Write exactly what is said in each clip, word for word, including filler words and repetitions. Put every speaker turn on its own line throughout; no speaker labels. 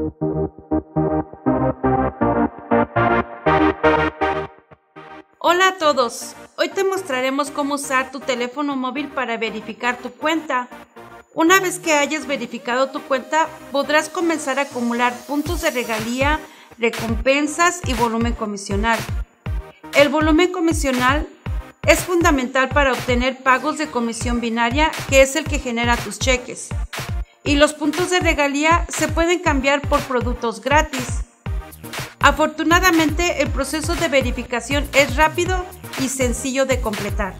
Hola a todos, hoy te mostraremos cómo usar tu teléfono móvil para verificar tu cuenta. Una vez que hayas verificado tu cuenta, podrás comenzar a acumular puntos de regalía, recompensas y volumen comisional. El volumen comisional es fundamental para obtener pagos de comisión binaria, que es el que genera tus cheques. Y los puntos de regalía se pueden cambiar por productos gratis. Afortunadamente, el proceso de verificación es rápido y sencillo de completar.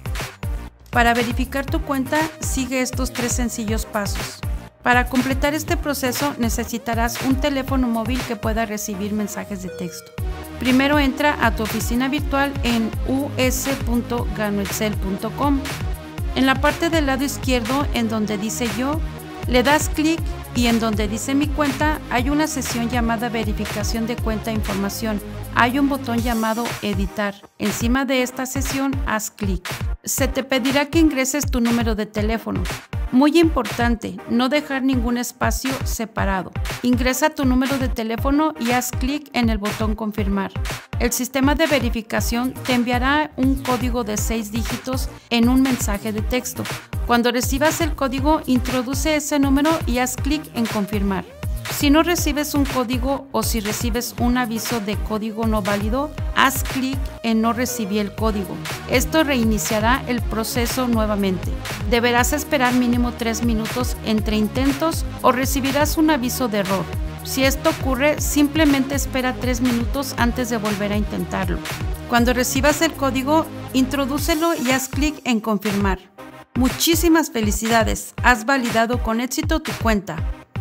Para verificar tu cuenta, sigue estos tres sencillos pasos. Para completar este proceso, necesitarás un teléfono móvil que pueda recibir mensajes de texto. Primero entra a tu oficina virtual en u s punto ganoexcel punto com. En la parte del lado izquierdo, en donde dice Yo, le das clic y en donde dice Mi cuenta hay una sección llamada Verificación de cuenta e información. Hay un botón llamado Editar. Encima de esta sección haz clic. Se te pedirá que ingreses tu número de teléfono. Muy importante, no dejar ningún espacio separado. Ingresa tu número de teléfono y haz clic en el botón Confirmar. El sistema de verificación te enviará un código de seis dígitos en un mensaje de texto. Cuando recibas el código, introduce ese número y haz clic en Confirmar. Si no recibes un código o si recibes un aviso de código no válido, haz clic en No recibí el código. Esto reiniciará el proceso nuevamente. Deberás esperar mínimo tres minutos entre intentos o recibirás un aviso de error. Si esto ocurre, simplemente espera tres minutos antes de volver a intentarlo. Cuando recibas el código, introdúcelo y haz clic en Confirmar. Muchísimas felicidades, has validado con éxito tu cuenta.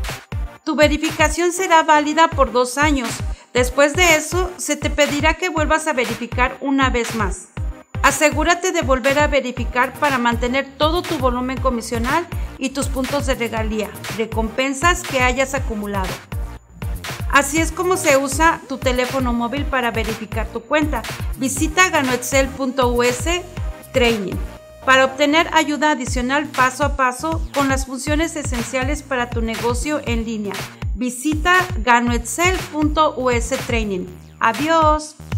Tu verificación será válida por dos años. Después de eso, se te pedirá que vuelvas a verificar una vez más. Asegúrate de volver a verificar para mantener todo tu volumen comisional y tus puntos de regalía, recompensas que hayas acumulado. Así es como se usa tu teléfono móvil para verificar tu cuenta. Visita ganoexcel punto u s Training para obtener ayuda adicional paso a paso con las funciones esenciales para tu negocio en línea. Visita ganoexcel punto u s Training. Adiós.